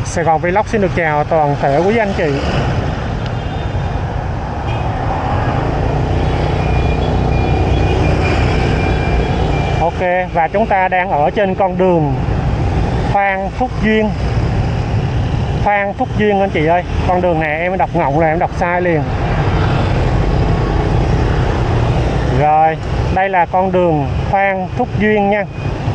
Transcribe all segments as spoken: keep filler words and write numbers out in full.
Sài Gòn Vlog xin được chào toàn thể quý anh chị. Ok, và chúng ta đang ở trên con đường Phan Thúc Duyên. Phan Thúc Duyên anh chị ơi. Con đường này em đọc ngọng là em đọc sai liền. Rồi, đây là con đường Phan Thúc Duyên nha.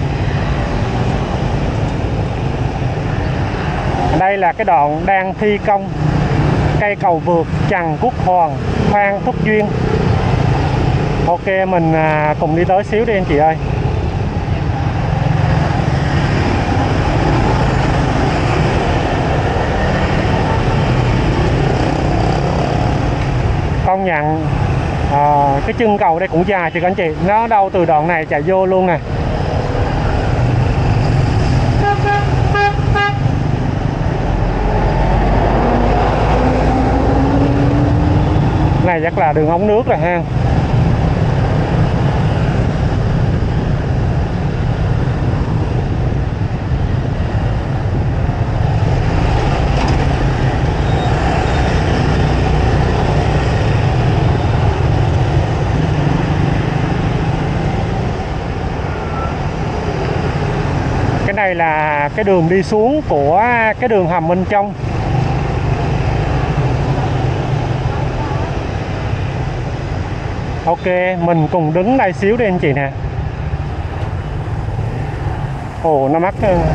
Đây là cái đoạn đang thi công cây cầu vượt Trần Quốc Hoàn, Phan Thúc Duyên. Ok, mình cùng đi tới xíu đi anh chị ơi. Công nhận à, cái chân cầu đây cũng dài thì anh chị. Nó đâu từ đoạn này chạy vô luôn nè. Này chắc là đường ống nước rồi ha. Cái này là cái đường đi xuống của cái đường hầm bên trong. Ok, mình cùng đứng đây xíu đi anh chị nè. Ồ, nó mắc hơn.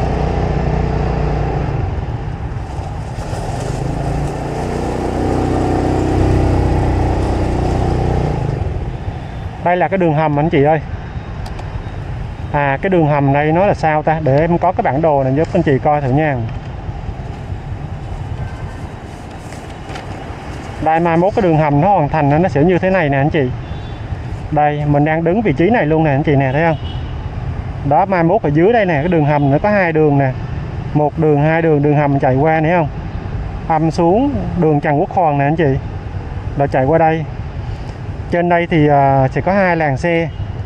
Đây là cái đường hầm anh chị ơi. À, cái đường hầm này nó là sao ta? Để em có cái bản đồ này giúp anh chị coi thử nha. Đây, mai mốt cái đường hầm nó hoàn thành nó sẽ như thế này nè anh chị. Đây, mình đang đứng vị trí này luôn nè anh chị nè, thấy không? Đó, mai mốt ở dưới đây nè, cái đường hầm nó có hai đường nè. Một đường, hai đường, đường hầm chạy qua nè không? Âm xuống đường Trần Quốc Hoàn nè anh chị. Rồi chạy qua đây. Trên đây thì uh, sẽ có hai làn xe.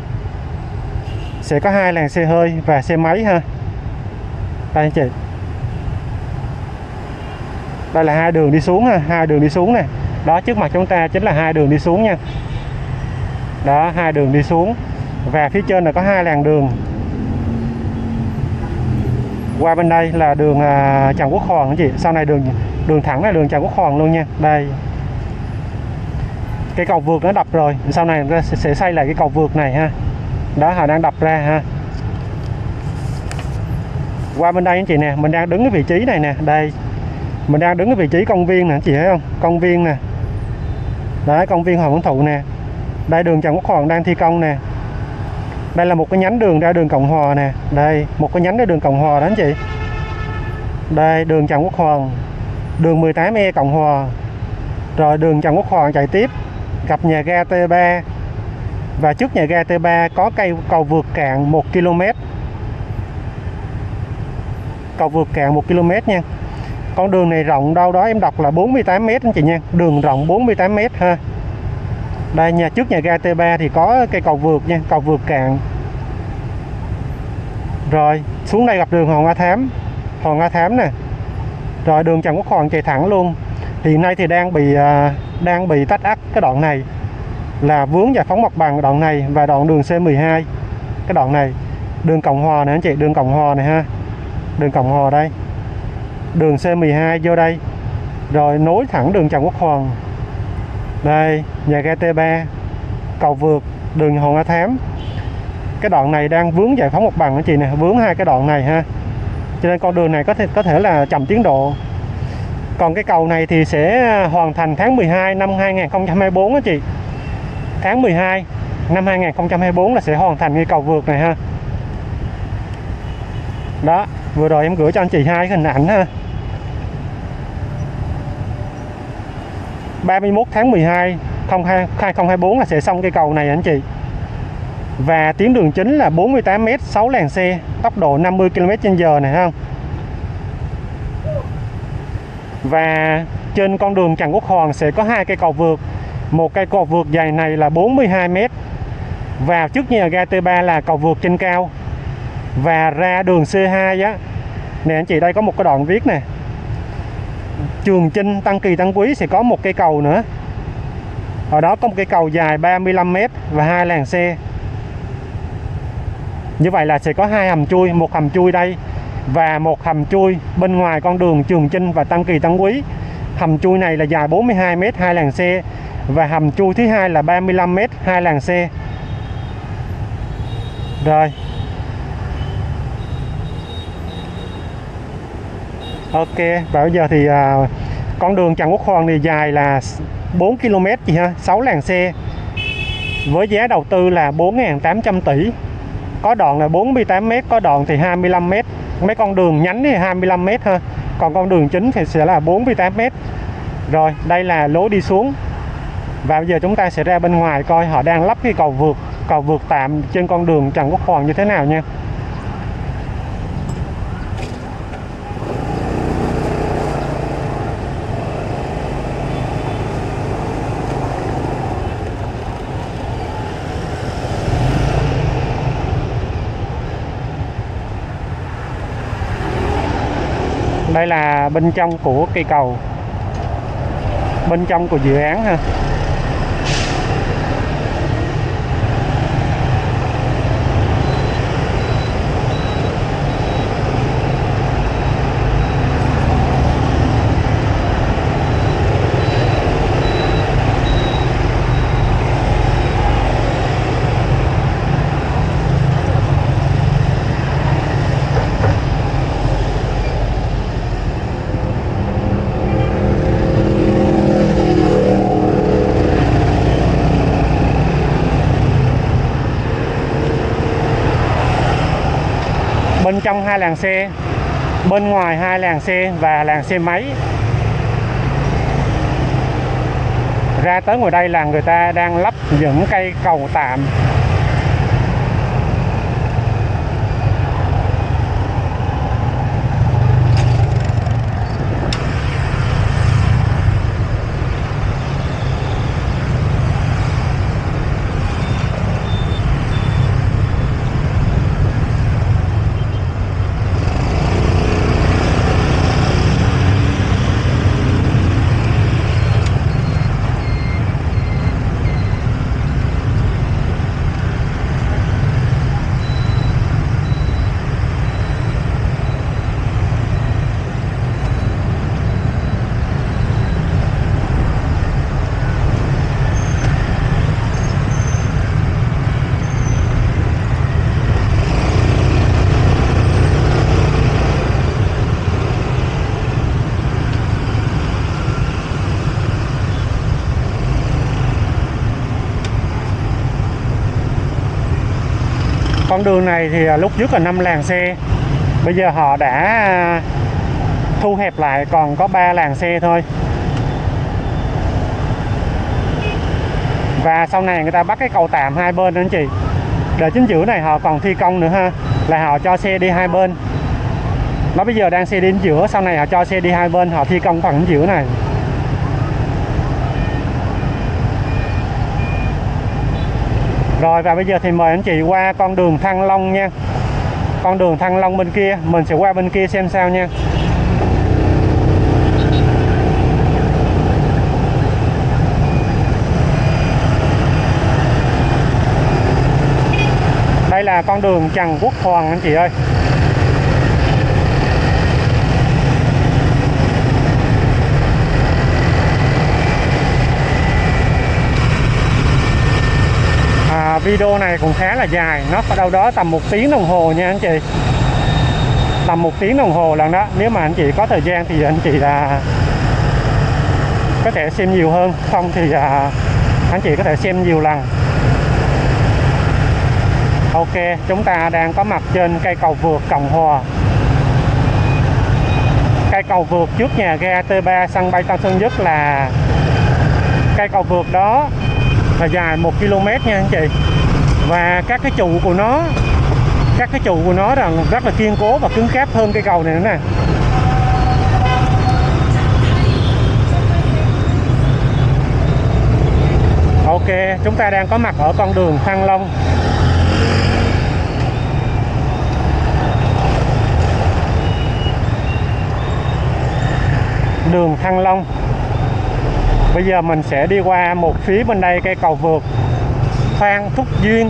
Sẽ có hai làn xe hơi và xe máy ha. Đây anh chị. Đây là hai đường đi xuống ha, hai đường đi xuống nè. Đó, trước mặt chúng ta chính là hai đường đi xuống nha. Đó, hai đường đi xuống. Và phía trên là có hai làn đường. Qua bên đây là đường uh, Trần Quốc Hoàn anh chị. Sau này đường đường thẳng là đường Trần Quốc Hoàn luôn nha. Đây. Cái cầu vượt nó đập rồi. Sau này chúng ta sẽ, sẽ xây lại cái cầu vượt này ha. Đó, họ đang đập ra ha. Qua bên đây anh chị nè, mình đang đứng cái vị trí này nè. Đây. Mình đang đứng cái vị trí công viên nè anh chị thấy không? Công viên nè. Đấy, công viên Hoàng Văn Thụ nè. Đây đường Trần Quốc Hoàn đang thi công nè. Đây là một cái nhánh đường ra đường Cộng Hòa nè. Đây, một cái nhánh ra đường Cộng Hòa đó anh chị. Đây, đường Trần Quốc Hoàn. Đường mười tám E Cộng Hòa. Rồi đường Trần Quốc Hoàn chạy tiếp gặp nhà ga T ba. Và trước nhà ga T ba có cây cầu vượt cạn một ki lô mét. Cầu vượt cạn một ki lô mét nha. Con đường này rộng đâu đó em đọc là bốn mươi tám mét anh chị nha. Đường rộng bốn mươi tám mét ha. Đây, nhà trước nhà ga T ba thì có cây cầu vượt nha, cầu vượt cạn. Rồi, xuống đây gặp đường Hoàng Hoa Thám. Hoàng Hoa Thám nè. Rồi đường Trần Quốc Hoàn chạy thẳng luôn. Hiện nay thì đang bị uh, đang bị tách ách cái đoạn này. Là vướng giải phóng mặt bằng đoạn này và đoạn đường C mười hai. Cái đoạn này, đường Cộng Hòa nè anh chị, đường Cộng Hòa này ha. Đường Cộng Hòa đây. Đường C mười hai vô đây. Rồi nối thẳng đường Trần Quốc Hoàn. Đây, nhà ga T ba, cầu vượt, đường Hoàng Hoa Thám. Cái đoạn này đang vướng giải phóng mặt bằng anh chị nè, vướng hai cái đoạn này ha. Cho nên con đường này có thể có thể là chậm tiến độ. Còn cái cầu này thì sẽ hoàn thành tháng mười hai năm hai nghìn không trăm hai mươi tư anh chị. Tháng mười hai năm hai nghìn không trăm hai mươi tư là sẽ hoàn thành cái cầu vượt này ha. Đó, vừa rồi em gửi cho anh chị hai cái hình ảnh ha. ba mươi mốt tháng mười hai năm hai nghìn không trăm hai mươi tư là sẽ xong cây cầu này anh chị. Và tuyến đường chính là bốn mươi tám mét, sáu làn xe, tốc độ năm mươi ki lô mét trên giờ này không? Và trên con đường Trần Quốc Hoàn sẽ có hai cây cầu vượt. Một cây cầu vượt dài này là bốn mươi hai mét. Vào trước nhà ga T ba là cầu vượt trên cao. Và ra đường C hai á. Nè anh chị, đây có một cái đoạn viết nè. Trường Chinh, Tân Kỳ, Tân Quý sẽ có một cây cầu nữa. Ở đó có một cây cầu dài ba mươi lăm mét và hai làn xe. Như vậy là sẽ có hai hầm chui, một hầm chui đây và một hầm chui bên ngoài con đường Trường Chinh và Tân Kỳ, Tân Quý. Hầm chui này là dài bốn mươi hai mét, hai làn xe, và hầm chui thứ hai là ba mươi lăm mét, hai làn xe. Rồi. Ok, và bây giờ thì à, con đường Trần Quốc Hoàn thì dài là bốn ki lô mét chị ha, sáu làn xe. Với giá đầu tư là bốn nghìn tám trăm tỷ. Có đoạn là bốn mươi tám mét, có đoạn thì hai mươi lăm mét. Mấy con đường nhánh thì hai mươi lăm mét ha. Còn con đường chính thì sẽ là bốn mươi tám mét. Rồi, đây là lối đi xuống. Và bây giờ chúng ta sẽ ra bên ngoài coi họ đang lắp cái cầu vượt, cầu vượt tạm trên con đường Trần Quốc Hoàn như thế nào nha. Đây là bên trong của cây cầu, bên trong của dự án ha. Bên trong hai làn xe, bên ngoài hai làn xe và làn xe máy. Ra tới ngoài đây là người ta đang lắp những cây cầu tạm. Con đường này thì lúc trước là năm làn xe, bây giờ họ đã thu hẹp lại còn có ba làn xe thôi. Và sau này người ta bắt cái cầu tạm hai bên đó anh chị. Để chính giữa này họ còn thi công nữa ha, là họ cho xe đi hai bên. Nó bây giờ đang xe đi đến giữa, sau này họ cho xe đi hai bên, họ thi công phần giữa này. Rồi, và bây giờ thì mời anh chị qua con đường Thăng Long nha. Con đường Thăng Long bên kia, mình sẽ qua bên kia xem sao nha. Đây là con đường Trần Quốc Hoàn anh chị ơi. À, video này cũng khá là dài, nó có đâu đó tầm một tiếng đồng hồ nha anh chị. Tầm một tiếng đồng hồ lần đó. Nếu mà anh chị có thời gian thì anh chị là có thể xem nhiều hơn, không thì à, anh chị có thể xem nhiều lần. Ok, chúng ta đang có mặt trên cây cầu vượt Cộng Hòa. Cây cầu vượt trước nhà ga T ba sân bay Tân Sơn Nhất là cây cầu vượt đó là dài một ki lô mét nha anh chị. Và các cái trụ của nó, các cái trụ của nó là rất là kiên cố và cứng cáp hơn cây cầu này nữa nè. Ok, chúng ta đang có mặt ở con đường Thăng Long. đường Thăng Long. Bây giờ mình sẽ đi qua một phía bên đây cây cầu vượt Phan Thúc Duyên.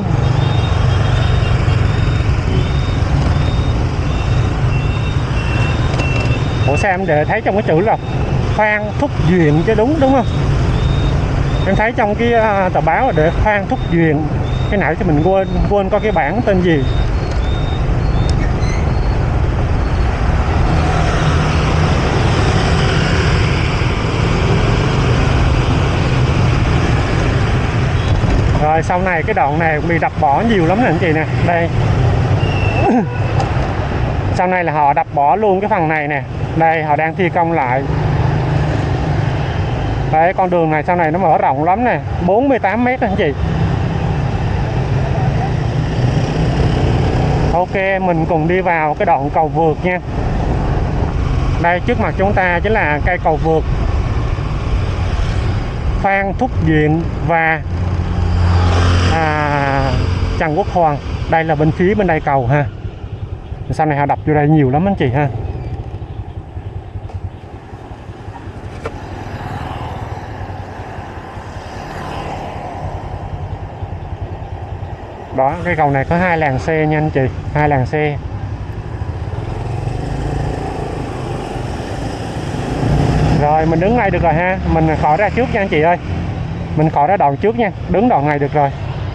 Ủa sao em để thấy trong cái chữ là Phan Thúc Duyện chứ đúng đúng không? Em thấy trong cái uh, tờ báo là để Phan Thúc Duyện. Cái nãy cho mình quên quên có cái bảng tên gì. Rồi sau này cái đoạn này cũng bị đập bỏ nhiều lắm nè anh chị nè. Đây. Sau này là họ đập bỏ luôn cái phần này nè. Đây họ đang thi công lại. Đấy, con đường này sau này nó mở rộng lắm nè, bốn mươi tám mét anh chị. Ok, mình cùng đi vào cái đoạn cầu vượt nha. Đây trước mặt chúng ta chính là cây cầu vượt Phan Thúc Duyện và à, Trần Quốc Hoàn. Đây là bên phía bên đây cầu ha. Sau này họ đập vô đây nhiều lắm anh chị ha. Đó, cái cầu này có hai làn xe nha anh chị, hai làn xe. Rồi mình đứng ngay được rồi ha, mình khỏi ra trước nha anh chị ơi. Mình khỏi ra đoạn trước nha, đứng đoạn này được rồi.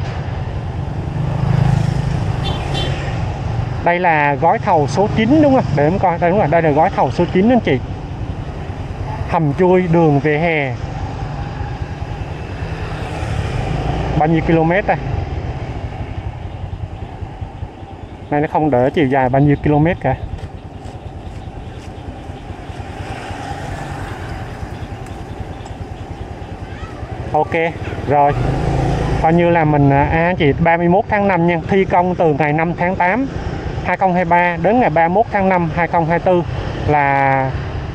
Đây là gói thầu số chín đúng không? Để em coi, đây đúng rồi, đây là gói thầu số chín anh chị. Hầm chui đường vỉa hè. Bao nhiêu km đây? Này nó không đỡ chiều dài bao nhiêu km cả. Ok, rồi. Coi như là mình à anh chị ba mươi mốt tháng năm nha, thi công từ ngày năm tháng tám hai không hai ba đến ngày ba mươi mốt tháng năm hai không hai tư là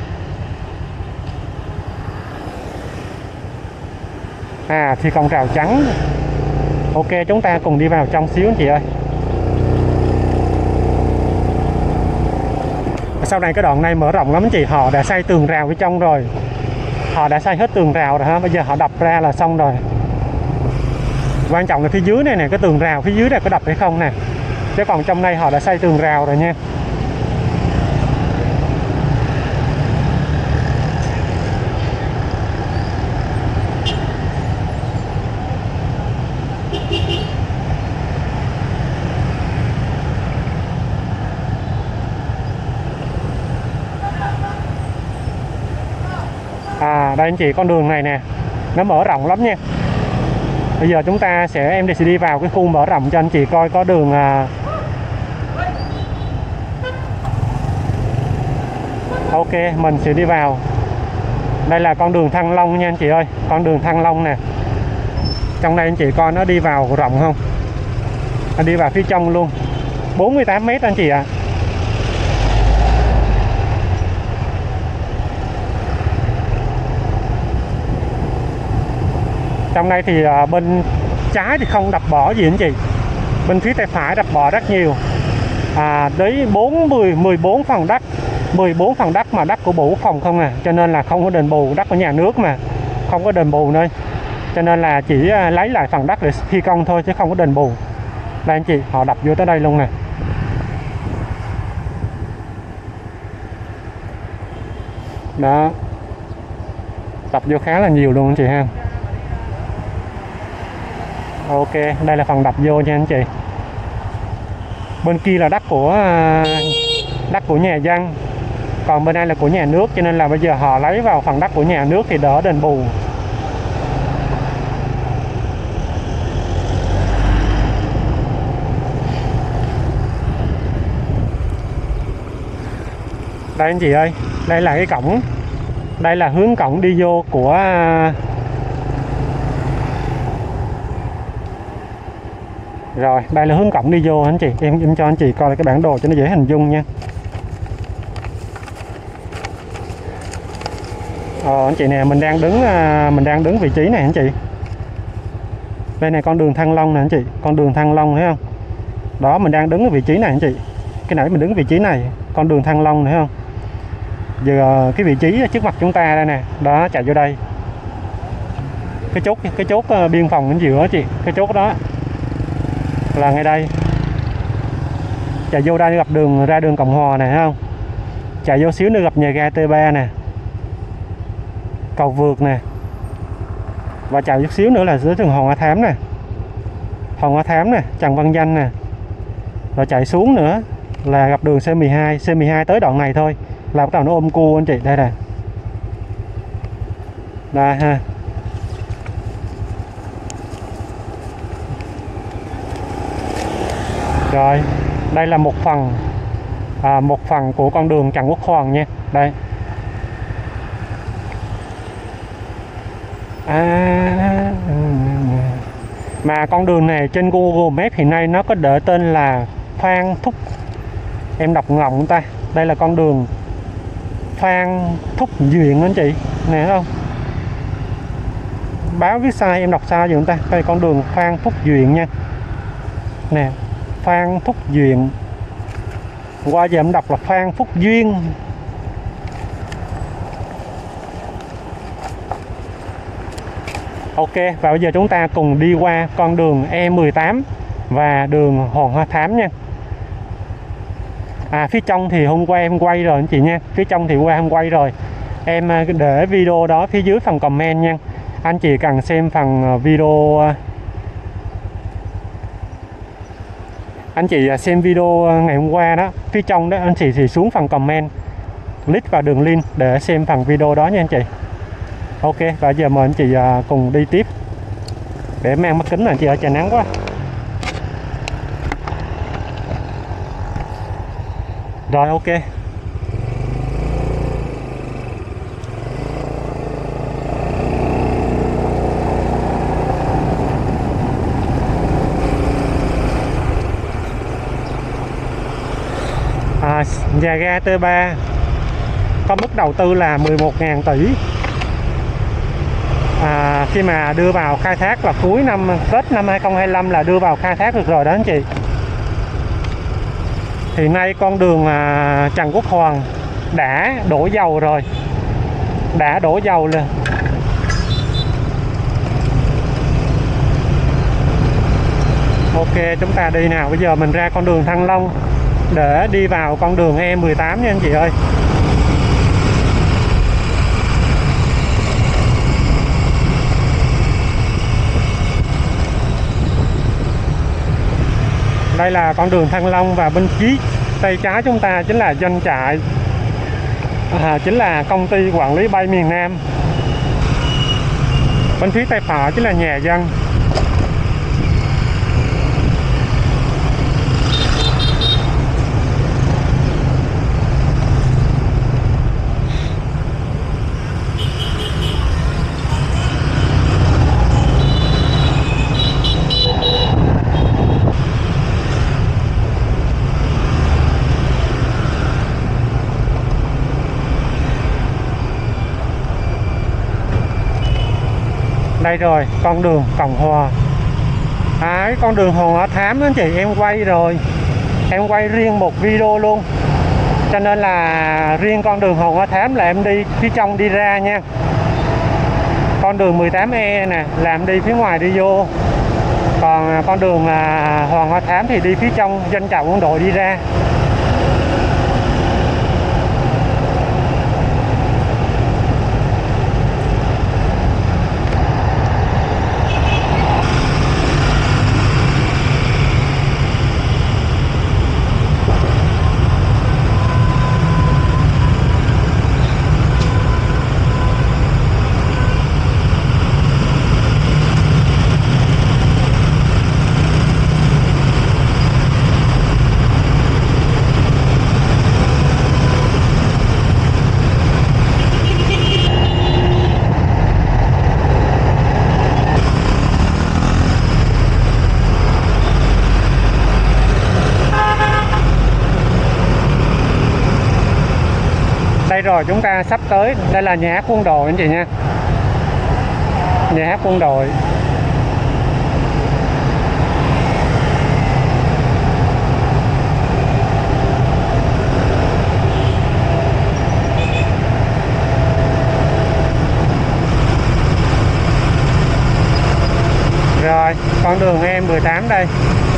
à thi công rào chắn. Ok, chúng ta cùng đi vào trong xíu anh chị ơi. Sau này cái đoạn này mở rộng lắm anh chị, họ đã xây tường rào ở trong rồi. Họ đã xây hết tường rào rồi ha, bây giờ họ đập ra là xong rồi. Quan trọng là phía dưới này nè, cái tường rào phía dưới này có đập hay không nè. Chứ còn trong đây họ đã xây tường rào rồi nha. À đây anh chị, con đường này nè nó mở rộng lắm nha. Bây giờ chúng ta sẽ em sẽ đi vào cái khu mở rộng cho anh chị coi có đường à... Ok, mình sẽ đi vào. Đây là con đường Thăng Long nha anh chị ơi, con đường Thăng Long nè. Trong đây anh chị coi nó đi vào rộng không? Nó đi vào phía trong luôn, bốn mươi tám mét anh chị ạ. À. Trong đây thì à, bên trái thì không đập bỏ gì anh chị. Bên phía tay phải đập bỏ rất nhiều. À, đấy bốn mươi, mười bốn phần đất, mười bốn phần đất mà đất của bộ quốc phòng không à. Cho nên là không có đền bù, đất của nhà nước mà không có đền bù nơi. Cho nên là chỉ à, lấy lại phần đất để thi công thôi chứ không có đền bù. Đây anh chị, họ đập vô tới đây luôn nè. Đó, đập vô khá là nhiều luôn anh chị ha. Ok, đây là phần đập vô nha anh chị. Bên kia là đất của đất của nhà dân, còn bên đây là của nhà nước, cho nên là bây giờ họ lấy vào phần đất của nhà nước thì đỡ đền bù. Đây anh chị ơi, đây là cái cổng, đây là hướng cổng đi vô của rồi, đây là hướng cổng đi vô anh chị. Em, em cho anh chị coi cái bản đồ cho nó dễ hình dung nha. Ờ, anh chị nè, mình đang đứng mình đang đứng vị trí này anh chị. Đây này, con đường Thăng Long nè anh chị, con đường Thăng Long thấy không? Đó, mình đang đứng ở vị trí này anh chị. Cái nãy mình đứng vị trí này, con đường Thăng Long thấy không? giờ cái vị trí trước mặt chúng ta đây nè, đó chạy vô đây. Cái chốt cái chốt uh, biên phòng Ninh Diệu đó chị, cái chốt đó là ngay đây. Chạy vô đây gặp đường ra đường Cộng Hòa này, thấy không? Chạy vô xíu nữa gặp nhà ga T ba nè, cầu vượt nè, và chạy chút xíu nữa là dưới đường Hòn Hoa Thám nè, Hòn Hoa Thám nè, Trần Văn Danh nè. Và chạy xuống nữa là gặp đường C mười hai, C mười hai tới đoạn này thôi là bắt đầu nó ôm cua anh chị. Đây nè, đây ha. Rồi, đây là một phần à, một phần của con đường Trần Quốc Hoàn nha. Đây. À, mà con đường này trên Google Maps hiện nay nó có đỡ tên là Phan Thúc. Em đọc ngọng ta. Đây là con đường Phan Thúc Duyện anh chị. Nè thấy không? Báo viết sai, em đọc sai gì không ta? Đây con đường Phan Thúc Duyện nha. Nè, Phan Thúc Duyện. Qua giờ em đọc là Phan Phúc Duyên. Ok, và bây giờ chúng ta cùng đi qua con đường E mười tám và đường Hòn Hoa Thám nha. À, phía trong thì hôm qua em quay rồi anh chị nha. Phía trong thì qua em quay rồi. Em để video đó phía dưới phần comment nha. Anh chị cần xem phần video, anh chị xem video ngày hôm qua đó, phía trong đó anh chị thì xuống phần comment, click vào đường link để xem phần video đó nha anh chị. Ok, và giờ mời anh chị cùng đi tiếp. Để mang mắt kính là anh chị, ở trời nắng quá. Rồi ok. À, nhà ga T ba có mức đầu tư là mười một nghìn tỷ. À, khi mà đưa vào khai thác là cuối năm Tết năm hai không hai lăm là đưa vào khai thác được rồi đó anh chị. Hiện nay con đường à, Trần Quốc Hoàn đã đổ dầu rồi, đã đổ dầu lên. Ok, chúng ta đi nào. Bây giờ mình ra con đường Thăng Long để đi vào con đường E mười tám nha anh chị ơi. Đây là con đường Thăng Long và bên phía tay trái chúng ta chính là doanh trại, à, chính là công ty quản lý bay miền Nam. Bên phía tay phải chính là nhà dân. Đây rồi, con đường Cộng Hòa. À, cái con đường Hòn Hoa Thám đó anh chị, em quay rồi. Em quay riêng một video luôn. Cho nên là riêng con đường Hòn Hoa Thám là em đi phía trong đi ra nha. Con đường mười tám E nè là em đi phía ngoài đi vô. Còn con đường là Hòn Hoa Thám thì đi phía trong doanh trại quân đội đi ra. Đây rồi, chúng ta sắp tới. Đây là nhà hát quân đội anh chị nha. Nhà hát quân đội. Con đường E mười tám đây.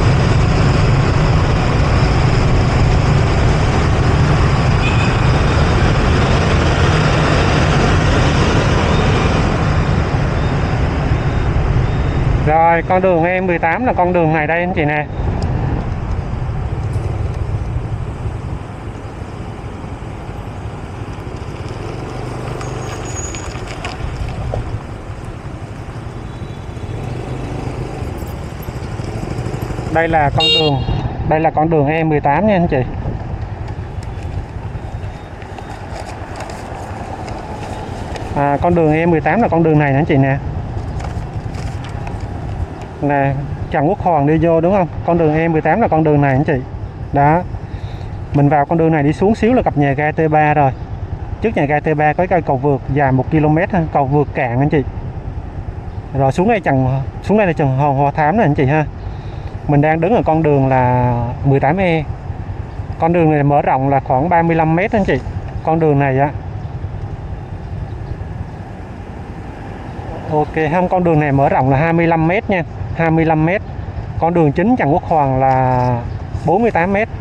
Rồi, con đường E mười tám là con đường này đây anh chị nè. Đây là con đường, đây là con đường E mười tám nha anh chị. À, con đường E mười tám là con đường này nè anh chị nè. Nè, Trần Quốc Hoàn đi vô đúng không? Con đường E mười tám là con đường này anh chị. Đó. Mình vào con đường này đi xuống xíu là gặp nhà ga T ba rồi. Trước nhà ga T ba có cây cầu vượt dài một ki lô mét, cầu vượt cạn anh chị. Rồi xuống đây Trần xuống đây là Trần Hòn Hoa Thám này anh chị ha. Mình đang đứng ở con đường là mười tám E. Con đường này mở rộng là khoảng ba mươi lăm mét anh chị. Con đường này á. Ok, không, con đường này mở rộng là hai mươi lăm mét nha, hai mươi lăm mét. Con đường chính Trần Quốc Hoàn là bốn mươi tám mét.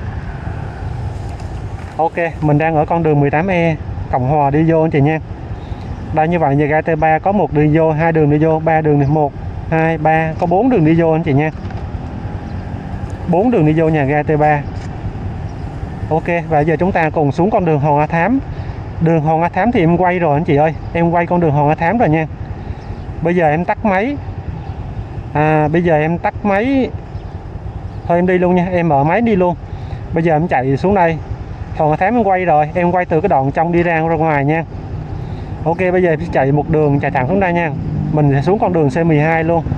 Ok, mình đang ở con đường mười tám E, Cộng Hòa đi vô anh chị nha. Đây, như vậy nhà ga T ba có một đường vô, hai đường đi vô, ba đường này, một, hai, ba, có bốn đường đi vô anh chị nha. bốn đường đi vô nhà ga T ba. Ok, và giờ chúng ta cùng xuống con đường Hòn A Thám. Đường Hòn A Thám thì em quay rồi anh chị ơi, em quay con đường Hòn A Thám rồi nha. Bây giờ em tắt máy. À, bây giờ em tắt máy. Thôi em đi luôn nha, em mở máy đi luôn. Bây giờ em chạy xuống đây. Hòn A Thám em quay rồi, em quay từ cái đoạn trong đi ra ra ngoài nha. Ok, bây giờ em chạy một đường chạy thẳng xuống đây nha. Mình sẽ xuống con đường C mười hai luôn.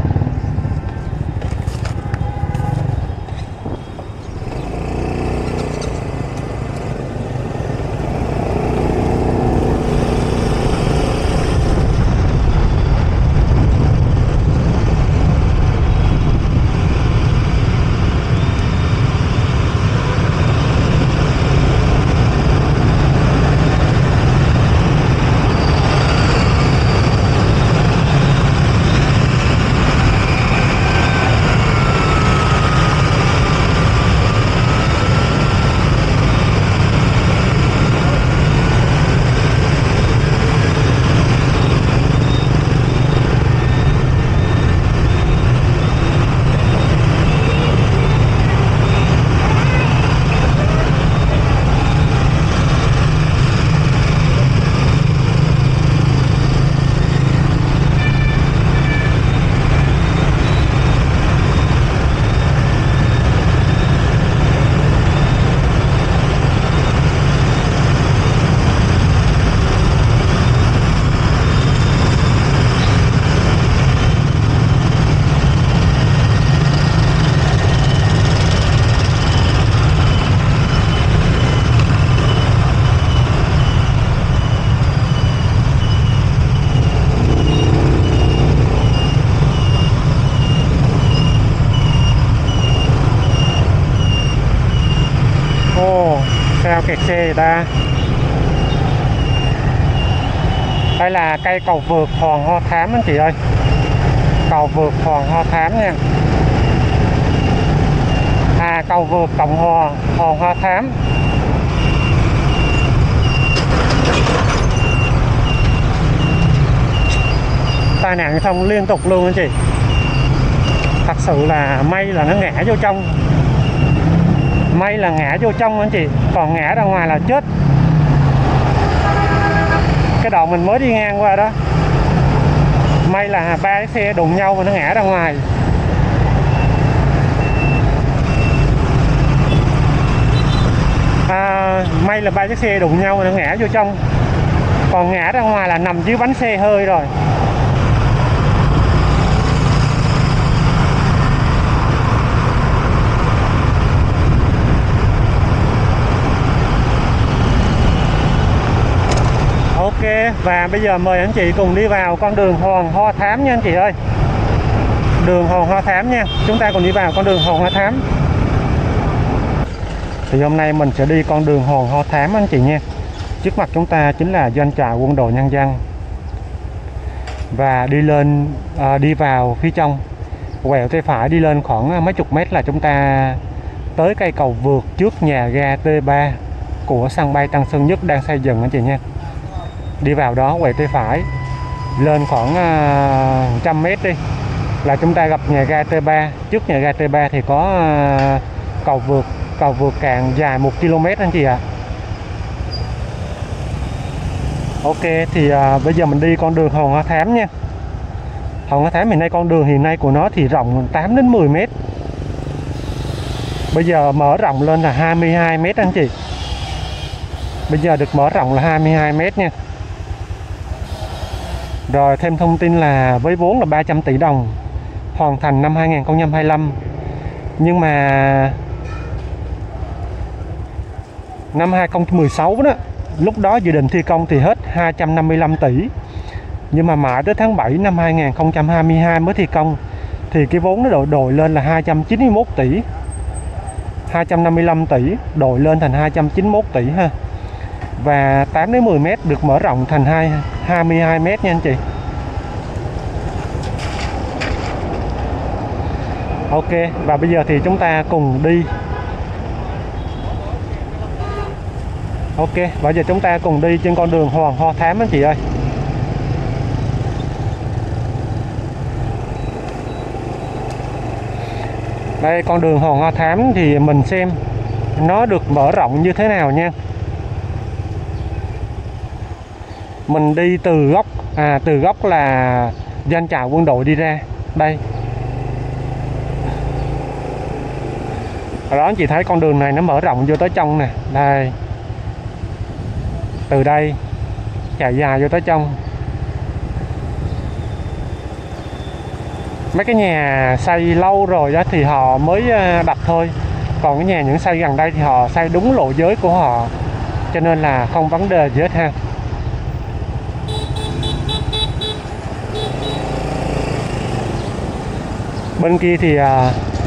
Sao kẹt xe người ta. Đây là cây cầu vượt Hòn Hoa Thám anh chị ơi. Cầu vượt Hòn Hoa Thám nha. À, cầu vượt Cộng Hòa Hòn Hoa Thám. Tai nạn giao thông liên tục luôn anh chị. Thật sự là may là nó ngã vô trong. May là ngã vô trong anh chị, còn ngã ra ngoài là chết. Cái đoạn mình mới đi ngang qua đó, may là ba cái xe đụng nhau mà nó ngã ra ngoài. À, may là ba chiếc xe đụng nhau mà nó ngã vô trong, còn ngã ra ngoài là nằm dưới bánh xe hơi rồi. Ok, và bây giờ mời anh chị cùng đi vào con đường Hòn Hoa Thám nha anh chị ơi. Đường Hòn Hoa Thám nha, chúng ta cùng đi vào con đường Hòn Hoa Thám. Thì hôm nay mình sẽ đi con đường Hòn Hoa Thám anh chị nha. Trước mặt chúng ta chính là doanh trại Quân đội Nhân dân. Và đi lên, à, đi vào phía trong Quẹo tay phải đi lên khoảng mấy chục mét là chúng ta tới cây cầu vượt trước nhà ga T ba của sân bay Tân Sơn Nhất đang xây dựng anh chị nha. Đi vào đó quẹo tay phải lên khoảng một trăm mét đi là chúng ta gặp nhà ga T ba. Trước nhà ga T ba thì có cầu vượt cầu vượt cạn dài một ki lô mét anh chị ạ. Ok, thì à, bây giờ mình đi con đường Hòn Hoa Thám nha. Hòn Hoa Thám hiện nay con đường hiện nay của nó thì rộng tám đến mười mét. Bây giờ mở rộng lên là hai mươi hai mét anh chị. Bây giờ được mở rộng là hai mươi hai mét nha. Rồi thêm thông tin là với vốn là ba trăm tỷ đồng, hoàn thành năm hai nghìn không trăm hai mươi lăm. Nhưng mà năm hai nghìn không trăm mười sáu đó, lúc đó dự định thi công thì hết hai trăm năm mươi lăm tỷ. Nhưng mà mãi tới tháng bảy năm hai nghìn không trăm hai mươi hai mới thi công. Thì cái vốn nó đội đội lên là hai trăm chín mươi mốt tỷ. hai trăm năm mươi lăm tỷ đội lên thành hai trăm chín mươi mốt tỷ ha. Và tám đến mười mét được mở rộng thành hai mươi hai mét nha anh chị. Ok, và bây giờ thì chúng ta cùng đi. Ok, và giờ chúng ta cùng đi trên con đường Hòn Hoa Thám anh chị ơi. Đây, con đường Hòn Hoa Thám thì mình xem nó được mở rộng như thế nào nha. Mình đi từ góc à từ góc là doanh trại quân đội đi ra đây. Ở đó anh chị thấy con đường này nó mở rộng vô tới trong nè. Đây, từ đây chạy dài vô tới trong. Mấy cái nhà xây lâu rồi đó thì họ mới đặt thôi. Còn cái nhà những xây gần đây thì họ xây đúng lộ giới của họ, cho nên là không vấn đề gì hết ha. Bên kia thì à,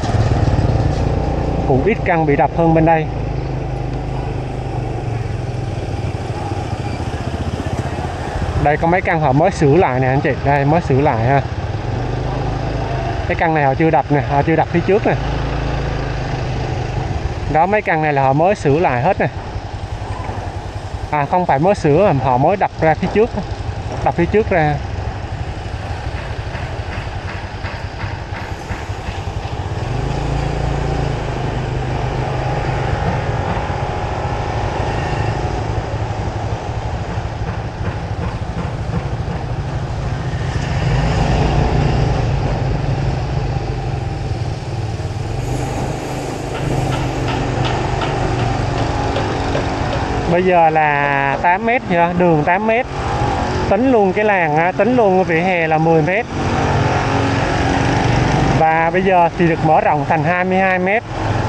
cũng ít căn bị đập hơn bên đây. Đây có mấy căn họ mới sửa lại nè anh chị. Đây mới sửa lại ha. Cái căn này họ chưa đập nè, họ chưa đập phía trước nè. Đó, mấy căn này là họ mới sửa lại hết nè. À không phải mới sửa mà họ mới đập ra phía trước. Đập phía trước ra. Bây giờ là tám mét nha, đường tám mét. Tính luôn cái làng, tính luôn vỉa hè là mười mét. Và bây giờ thì được mở rộng thành hai mươi hai mét.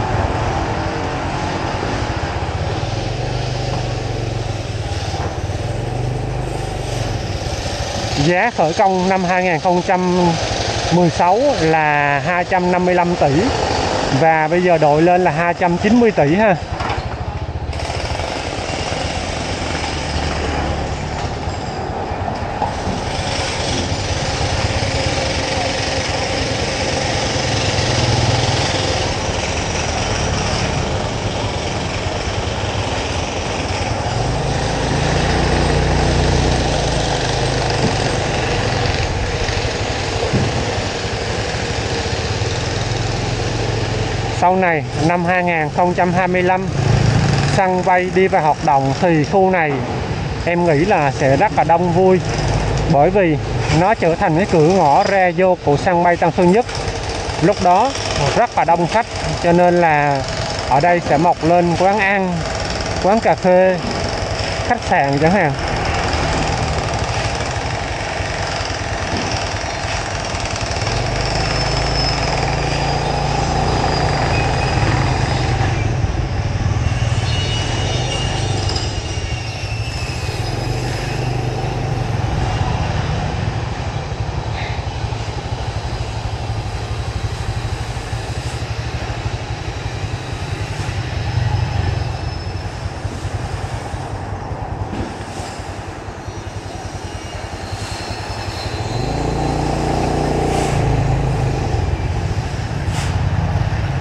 Giá khởi công năm hai nghìn không trăm mười sáu là hai trăm năm mươi lăm tỷ. Và bây giờ đội lên là hai trăm chín mươi tỷ ha. Sau này năm hai nghìn không trăm hai mươi lăm sân bay đi vào hoạt động thì khu này em nghĩ là sẽ rất là đông vui, bởi vì nó trở thành cái cửa ngõ ra vô của sân bay Tân Sơn Nhất. Lúc đó rất là đông khách, cho nên là ở đây sẽ mọc lên quán ăn, quán cà phê, khách sạn chẳng hạn.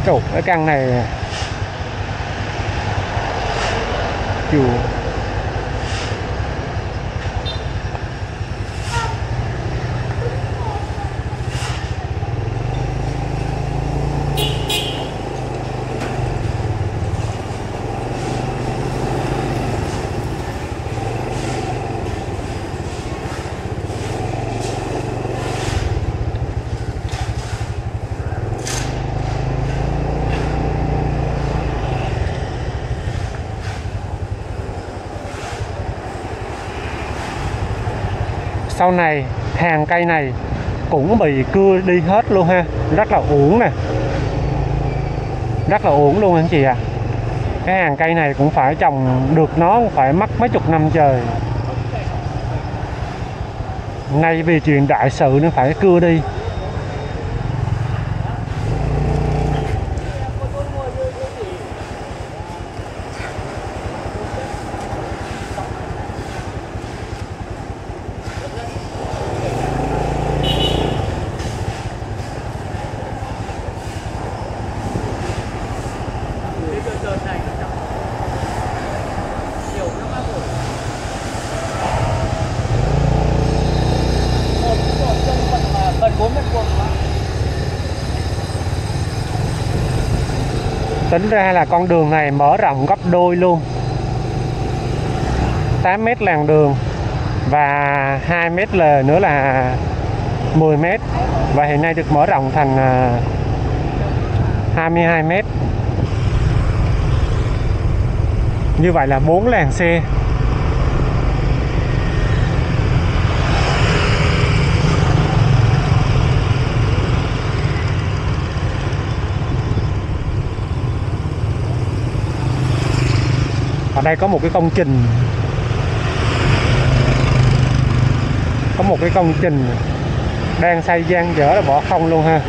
Trời, cái căn này chùa. Sau này hàng cây này cũng bị cưa đi hết luôn ha, rất là uổng nè, rất là uổng luôn anh chị ạ. À. Cái hàng cây này cũng phải trồng được nó cũng phải mất mấy chục năm trời. Nay vì chuyện đại sự nên phải cưa đi. Tính ra là con đường này mở rộng gấp đôi luôn. Tám mét làn đường và hai mét lề nữa là mười mét. Và hiện nay được mở rộng thành hai mươi hai mét. Như vậy là bốn làn xe. Ở đây có một cái công trình, có một cái công trình đang xây dang dở là bỏ không luôn ha.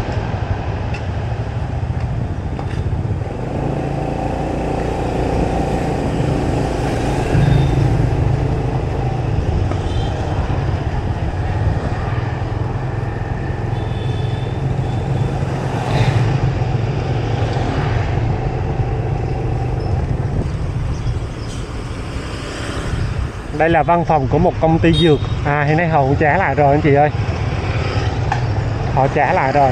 Đây là văn phòng của một công ty dược. À, hiện nay họ cũng trả lại rồi anh chị ơi. Họ trả lại rồi.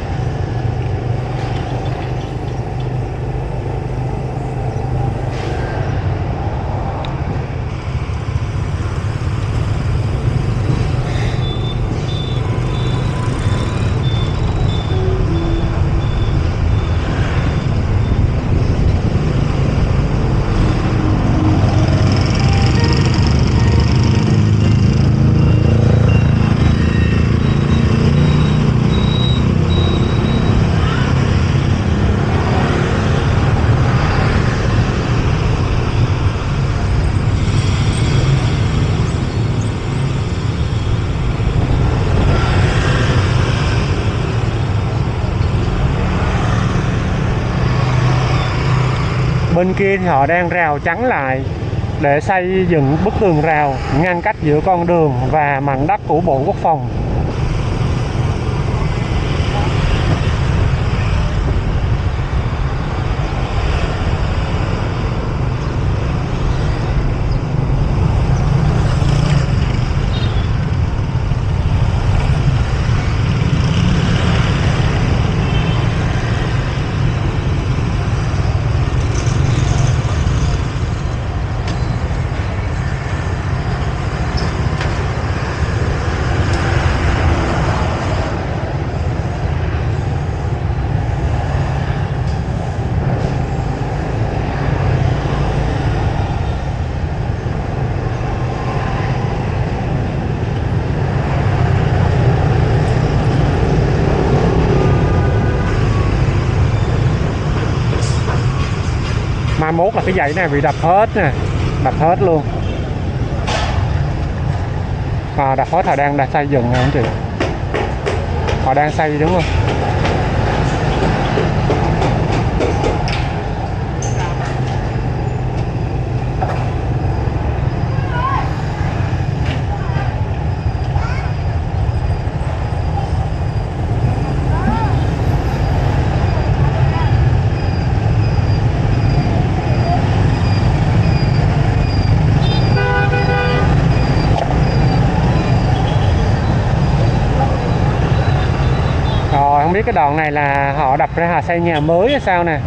Bên kia thì họ đang rào chắn lại để xây dựng bức tường rào ngăn cách giữa con đường và mảnh đất của Bộ Quốc phòng. Mai mốt là cái dãy này bị đập hết nè, đập hết luôn. À, đập hết, họ đang đang xây dựng nè anh chị. Họ đang xây đúng không? Không biết cái đoạn này là họ đập ra họ xây nhà mới hay sao nè.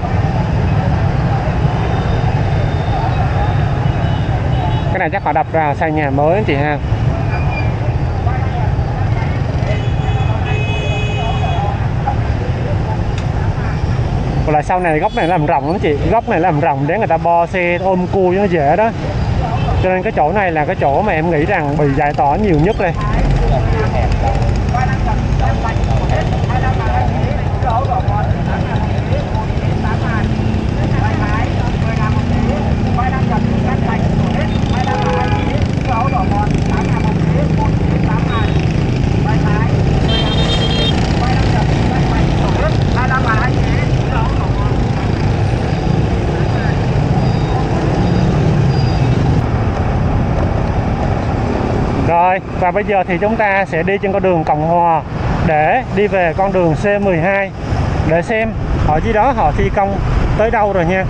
Cái này chắc họ đập ra họ xây nhà mới anh chị ha. Còn lại sau này góc này làm rộng lắm chị. Góc này làm rộng để người ta bo xe ôm cua cho nó dễ đó. Cho nên cái chỗ này là cái chỗ mà em nghĩ rằng bị giải tỏa nhiều nhất đây. Rồi, và bây giờ thì chúng ta sẽ đi trên con đường Cộng Hòa để đi về con đường C mười hai để xem ở dưới đó họ thi công tới đâu rồi nha.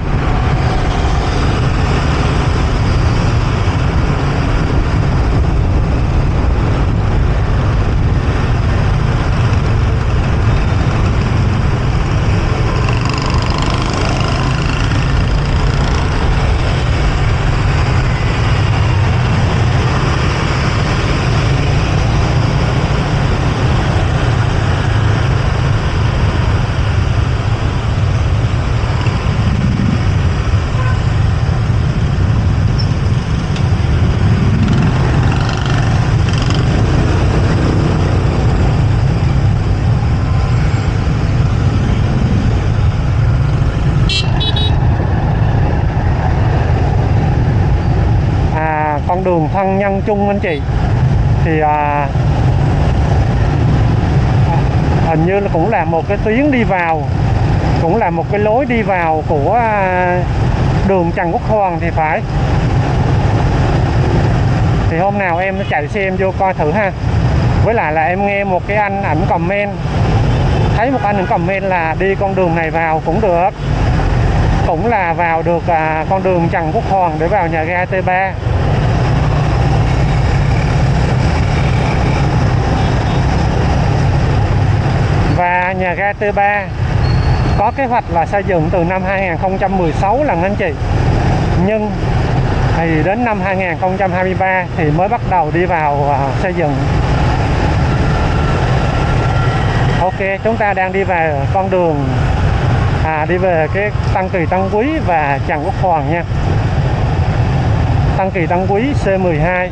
Con đường Thân Nhân Trung anh chị thì à, hình như là cũng là một cái tuyến đi vào, cũng là một cái lối đi vào của à, đường Trần Quốc Hoàn thì phải. Thì hôm nào em chạy xe em vô coi thử ha. Với lại là em nghe một cái anh ảnh comment, thấy một anh ảnh comment là đi con đường này vào cũng được, cũng là vào được à, con đường Trần Quốc Hoàn để vào nhà ga T ba. Và nhà ga T ba có kế hoạch là xây dựng từ năm hai nghìn không trăm mười sáu lần anh chị. Nhưng thì đến năm hai nghìn không trăm hai mươi ba thì mới bắt đầu đi vào uh, xây dựng. Ok, chúng ta đang đi về con đường à, đi về cái Tân Kỳ Tân Quý và Trần Quốc Hoàn nha. Tân Kỳ Tân Quý C mười hai.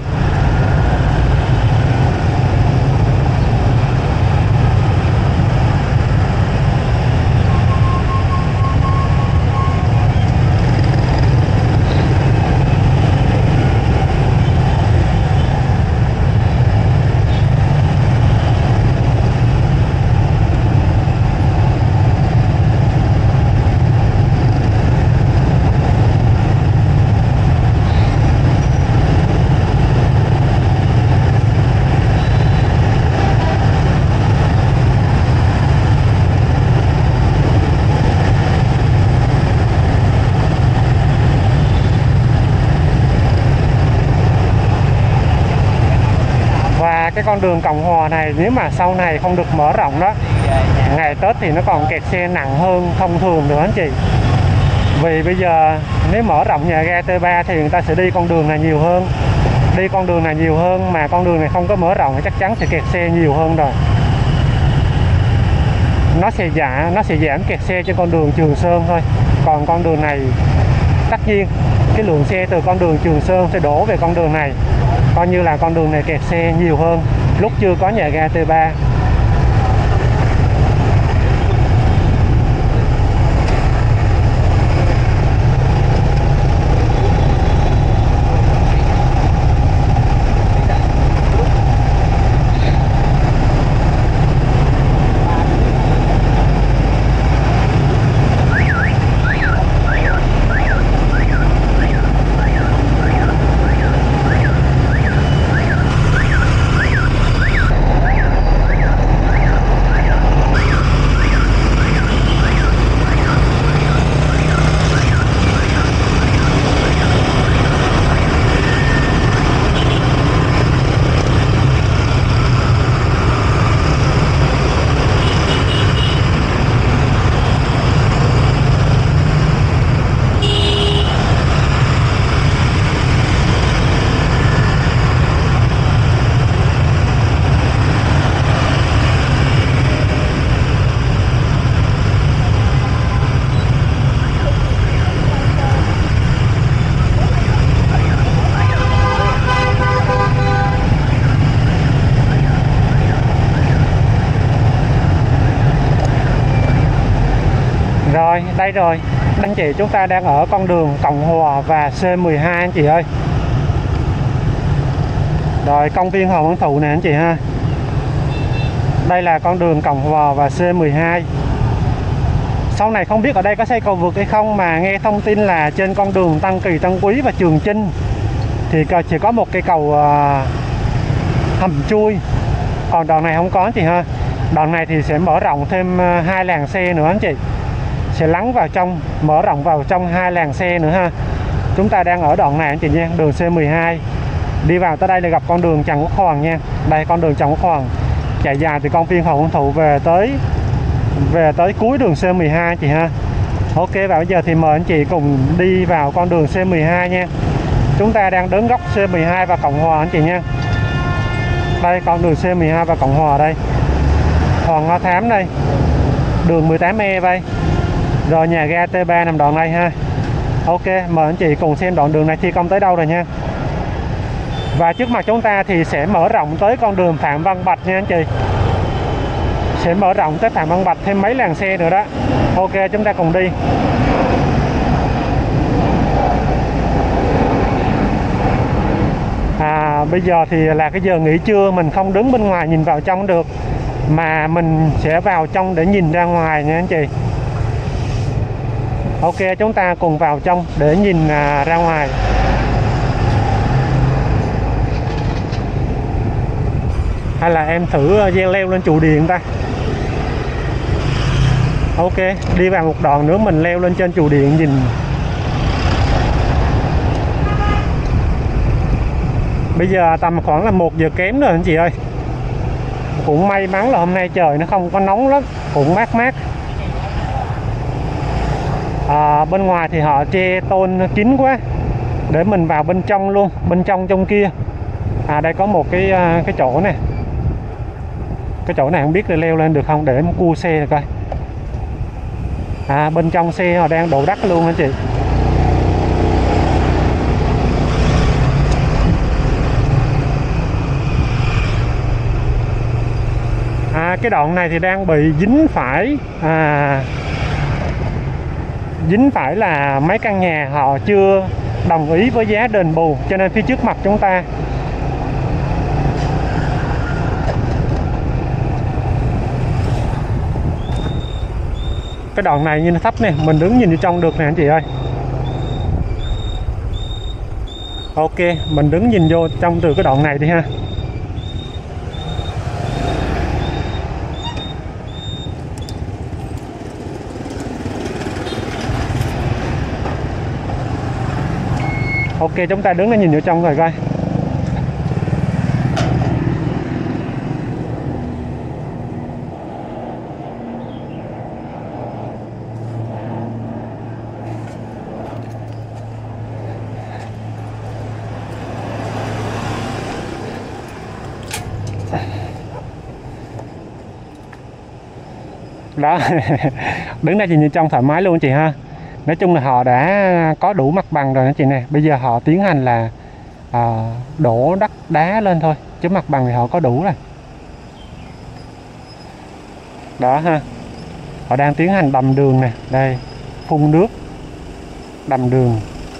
Cái con đường Cộng Hòa này nếu mà sau này không được mở rộng đó, ngày Tết thì nó còn kẹt xe nặng hơn thông thường nữa anh chị. Vì bây giờ nếu mở rộng nhà ga T ba thì người ta sẽ đi con đường này nhiều hơn, đi con đường này nhiều hơn, mà con đường này không có mở rộng thì chắc chắn sẽ kẹt xe nhiều hơn rồi. Nó sẽ giảm, nó sẽ giảm kẹt xe trên con đường Trường Sơn thôi. Còn con đường này tất nhiên cái lượng xe từ con đường Trường Sơn sẽ đổ về con đường này, coi như là con đường này kẹt xe nhiều hơn lúc chưa có nhà ga T ba. Rồi, đây rồi. Anh chị, chúng ta đang ở con đường Cộng Hòa và C mười hai anh chị ơi. Rồi, công viên Hồ Văn Thụ nè anh chị ha. Đây là con đường Cộng Hòa và C mười hai. Sau này không biết ở đây có xây cầu vượt hay không, mà nghe thông tin là trên con đường Tân Kỳ, Tân Quý và Trường Chinh thì chỉ có một cây cầu uh, hầm chui. Còn đoạn này không có anh chị ha. Đoạn này thì sẽ mở rộng thêm uh, hai làn xe nữa anh chị. Sẽ lắng vào trong, mở rộng vào trong hai làn xe nữa ha. Chúng ta đang ở đoạn này anh chị nha, đường C mười hai. Đi vào tới đây là gặp con đường Trần Quốc Hoàng nha. Đây con đường Trần Quốc Hoàng chạy dài từ công viên Hồ Văn Thụ về tới về tới cuối đường C mười hai chị ha. Ok, và bây giờ thì mời anh chị cùng đi vào con đường C mười hai nha. Chúng ta đang đứng góc C mười hai và Cộng Hòa anh chị nha. Đây con đường C mười hai và Cộng Hòa đây. Hoàng Hoa Thám đây. Đường mười tám E đây. Rồi nhà ga T ba nằm đoạn này ha. Ok, mời anh chị cùng xem đoạn đường này thi công tới đâu rồi nha. Và trước mặt chúng ta thì sẽ mở rộng tới con đường Phạm Văn Bạch nha anh chị. Sẽ mở rộng tới Phạm Văn Bạch thêm mấy làn xe nữa đó. Ok, chúng ta cùng đi. À, bây giờ thì là cái giờ nghỉ trưa, mình không đứng bên ngoài nhìn vào trong được, mà mình sẽ vào trong để nhìn ra ngoài nha anh chị. Ok, chúng ta cùng vào trong để nhìn à, ra ngoài. Hay là em thử uh, leo lên trụ điện ta. Ok, đi vào một đoạn nữa mình leo lên trên trụ điện nhìn. Bây giờ tầm khoảng là một giờ kém rồi anh chị ơi. Cũng may mắn là hôm nay trời nó không có nóng lắm, cũng mát mát. À, bên ngoài thì họ che tôn kín quá, để mình vào bên trong luôn, bên trong trong kia. À, đây có một cái cái chỗ này. Cái chỗ này không biết là leo lên được không, để cua xe rồi coi. À, bên trong xe họ đang đổ đất luôn anh chị. À, cái đoạn này thì đang bị dính phải à, dính phải là mấy căn nhà họ chưa đồng ý với giá đền bù, cho nên phía trước mặt chúng ta cái đoạn này nhìn thấp nè, mình đứng nhìn vô trong được nè anh chị ơi. Ok, mình đứng nhìn vô trong từ cái đoạn này đi ha. Ok, chúng ta đứng để nhìn vô trong rồi coi. Đó. Đứng đây nhìn như trong thoải mái luôn chị ha. Nói chung là họ đã có đủ mặt bằng rồi đó chị nè. Bây giờ họ tiến hành là à, đổ đất đá lên thôi, chứ mặt bằng thì họ có đủ rồi. Đó ha. Họ đang tiến hành đầm đường nè. Đây, phun nước đầm đường.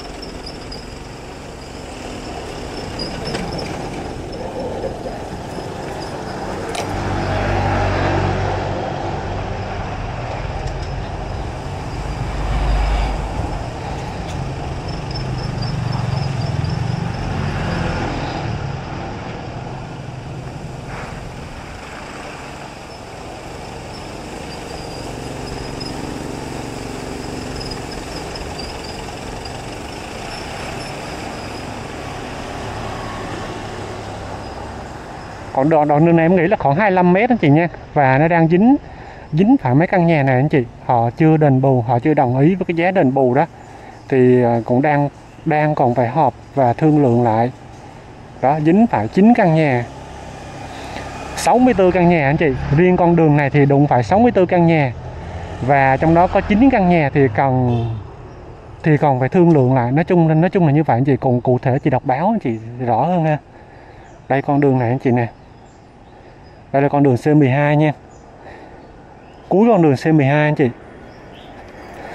Còn đoạn đoạn đường này em nghĩ là khoảng hai mươi lăm mét anh chị nha. Và nó đang dính dính phải mấy căn nhà này anh chị. Họ chưa đền bù, họ chưa đồng ý với cái giá đền bù đó. Thì cũng đang đang còn phải họp và thương lượng lại. Đó, dính phải chín căn nhà, sáu mươi tư căn nhà anh chị. Riêng con đường này thì đụng phải sáu mươi tư căn nhà. Và trong đó có chín căn nhà thì còn thì còn phải thương lượng lại. Nói chung nói chung là như vậy anh chị. Còn cụ thể chị đọc báo anh chị rõ hơn ha. Đây con đường này anh chị nè. Đây là con đường C mười hai nha. Cuối con đường C mười hai anh chị.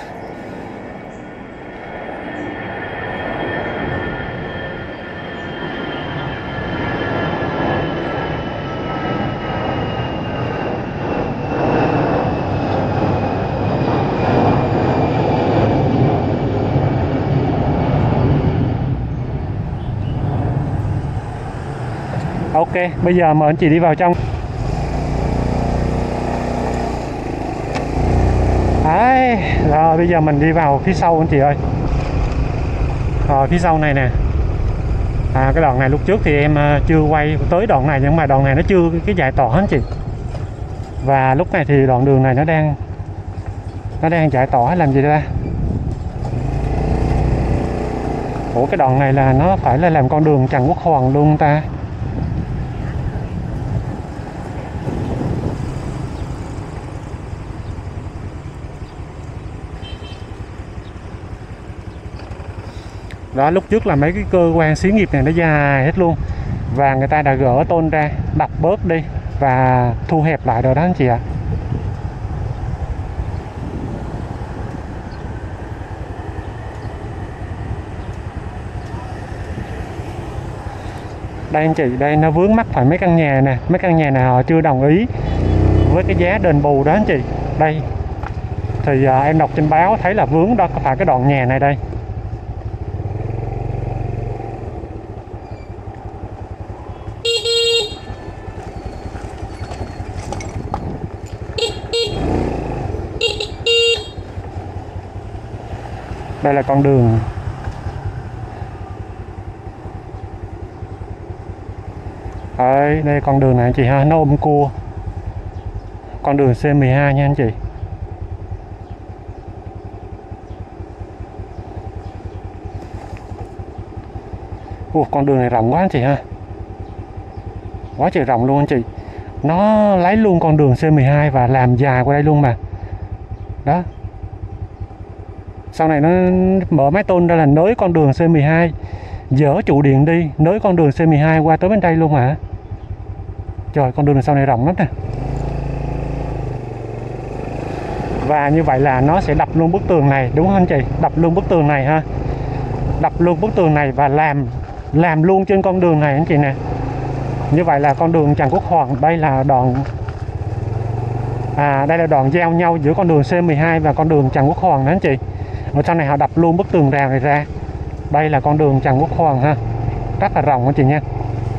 Ok, bây giờ mời anh chị đi vào trong. Đấy, rồi bây giờ mình đi vào phía sau anh chị ơi. Rồi phía sau này nè. À, cái đoạn này lúc trước thì em chưa quay tới đoạn này, nhưng mà đoạn này nó chưa cái giải tỏa anh chị. Và lúc này thì đoạn đường này nó đang nó đang giải tỏa làm gì ra? Ủa cái đoạn này là nó phải là làm con đường Trần Quốc Hoàn luôn ta? Đó, lúc trước là mấy cái cơ quan xí nghiệp này nó dài hết luôn, và người ta đã gỡ tôn ra, đập bớt đi và thu hẹp lại rồi đó anh chị ạ. Đây anh chị, đây nó vướng mắc phải mấy căn nhà nè, mấy căn nhà nào họ chưa đồng ý với cái giá đền bù đó anh chị. Đây thì à, em đọc trên báo thấy là vướng đó có phải cái đoạn nhà này đây. Đây là con đường Đấy, đây con đường này anh chị ha, nó ôm cua. Con đường C mười hai nha anh chị. Ủa, con đường này rộng quá anh chị ha. Quá trời rộng luôn anh chị. Nó lấy luôn con đường C mười hai và làm dài qua đây luôn mà. Đó. Sau này nó mở máy tôn ra là nối con đường C mười hai, dỡ trụ điện đi, nối con đường C mười hai qua tới bên đây luôn hả? Trời, con đường này sau này rộng lắm nè. Và như vậy là nó sẽ đập luôn bức tường này, đúng không anh chị? Đập luôn bức tường này ha. Đập luôn bức tường này và làm làm luôn trên con đường này anh chị nè. Như vậy là con đường Trần Quốc Hoàn, đây là đoạn À, đây là đoạn giao nhau giữa con đường C mười hai và con đường Trần Quốc Hoàn đó anh chị. Ở trong này họ đập luôn bức tường rào này ra. Đây là con đường Trần Quốc Hoàn ha. Rất là rộng anh chị nha.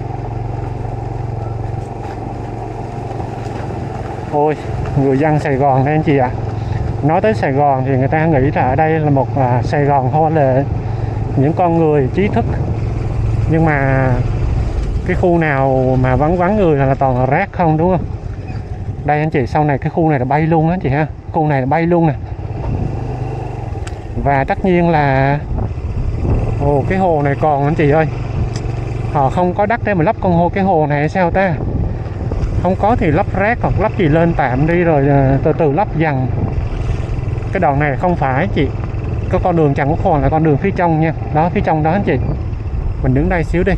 Ôi, người dân Sài Gòn đây anh chị ạ. À. Nói tới Sài Gòn thì người ta nghĩ là ở đây là một à, Sài Gòn thôi là những con người trí thức. Nhưng mà cái khu nào mà vắng vắng người là, là toàn là rác không, đúng không? Đây anh chị, sau này cái khu này là bay luôn đó anh chị ha. Khu này là bay luôn nè. Và tất nhiên là Ồ, cái hồ này còn anh chị ơi. Họ không có đất để mà lắp con hồ cái hồ này hay sao ta? Không có thì lắp rác hoặc lắp gì lên tạm đi rồi từ từ lắp dần. Cái đoạn này không phải chị. Có con đường Trần Quốc Hoàn là con đường phía trong nha. Đó, phía trong đó anh chị. Mình đứng đây xíu đi.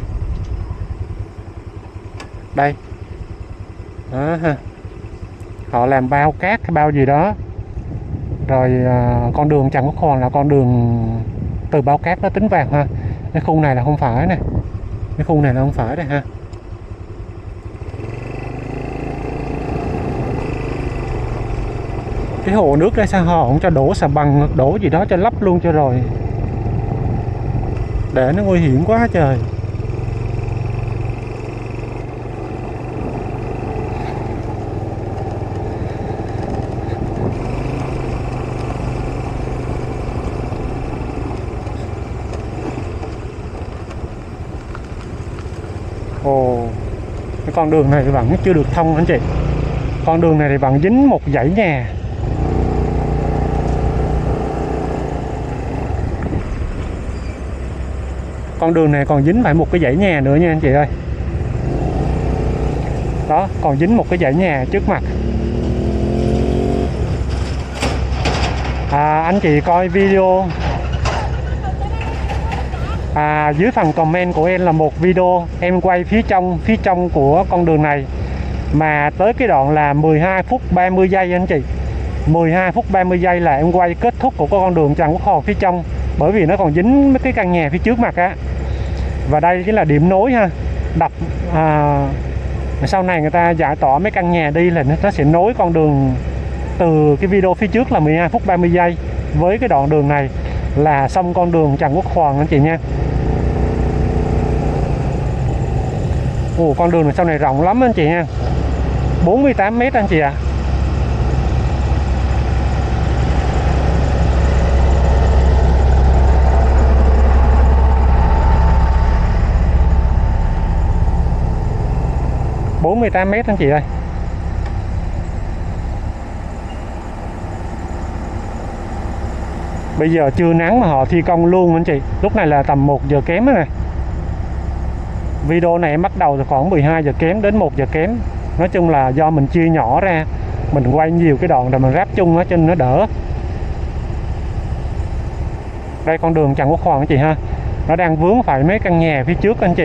Đây. Đó ha. Họ làm bao cát cái bao gì đó. Rồi à, con đường Trần Quốc Hoàn là con đường từ bao cát nó tính vào ha. Cái khu này là không phải nè. Cái khu này là không phải đây ha. Cái hồ nước đây sao họ không cho đổ xà băng, đổ gì đó cho lấp luôn cho rồi. Để nó nguy hiểm quá trời. Ồ, cái con đường này thì vẫn chưa được thông anh chị. Con đường này thì vẫn dính một dãy nhà. Con đường này còn dính phải một cái dãy nhà nữa nha anh chị ơi. Đó, còn dính một cái dãy nhà trước mặt. À, anh chị coi video à, dưới phần comment của em là một video em quay phía trong phía trong của con đường này, mà tới cái đoạn là mười hai phút ba mươi giây anh chị. Mười hai phút ba mươi giây là em quay kết thúc của con đường Trần Quốc Hoàn phía trong, bởi vì nó còn dính mấy cái căn nhà phía trước mặt á. Và đây chính là điểm nối ha. Đập à, sau này người ta giải tỏa mấy căn nhà đi là nó sẽ nối con đường từ cái video phía trước là mười hai phút ba mươi giây với cái đoạn đường này là xong con đường Trần Quốc Hoàn anh chị nha. Ồ, con đường này sau này rộng lắm anh chị nha, bốn mươi tám mét anh chị ạ. À. bốn mươi tám mét anh chị ơi. Bây giờ trưa nắng mà họ thi công luôn anh chị. Lúc này là tầm một giờ kém đó nè. Video này bắt đầu từ khoảng mười hai giờ kém đến một giờ kém. Nói chung là do mình chia nhỏ ra, mình quay nhiều cái đoạn rồi mình ráp chung nó cho nên nó đỡ. Đây con đường Trần Quốc Hoàn anh chị ha. Nó đang vướng phải mấy căn nhà phía trước anh chị.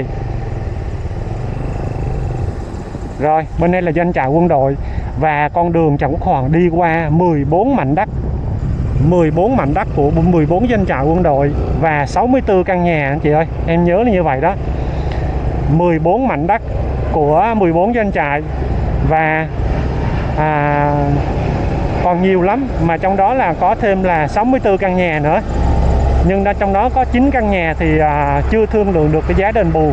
Rồi, bên đây là doanh trại quân đội. Và con đường Trần Quốc Hoàn đi qua mười bốn mảnh đất, mười bốn mảnh đất của mười bốn doanh trại quân đội và sáu mươi tư căn nhà anh chị ơi. Em nhớ là như vậy đó. mười bốn mảnh đất của mười bốn doanh trại. Và à, còn nhiều lắm. Mà trong đó là có thêm là sáu mươi tư căn nhà nữa. Nhưng trong đó có chín căn nhà thì à, chưa thương lượng được cái giá đền bù.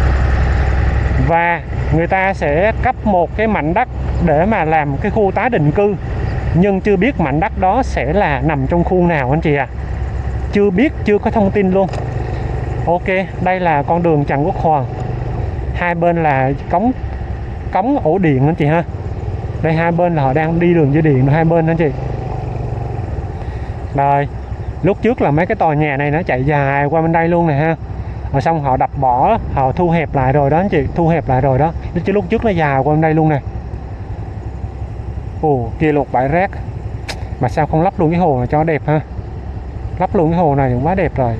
Và người ta sẽ cấp một cái mảnh đất để mà làm cái khu tái định cư. Nhưng chưa biết mảnh đất đó sẽ là nằm trong khu nào anh chị à. Chưa biết, chưa có thông tin luôn. Ok, đây là con đường Trần Quốc Hoàn. Hai bên là cống cống ổ điện anh chị ha. Đây hai bên là họ đang đi đường dây điện hai bên anh chị. Rồi, lúc trước là mấy cái tòa nhà này nó chạy dài qua bên đây luôn nè ha. Rồi xong họ đập bỏ, họ thu hẹp lại rồi đó anh chị, thu hẹp lại rồi đó. Chứ lúc trước nó dài qua bên đây luôn nè. Ồ, kia lột bãi rác. Mà sao không lắp luôn cái hồ này cho đẹp ha. Lắp luôn cái hồ này cũng quá đẹp rồi.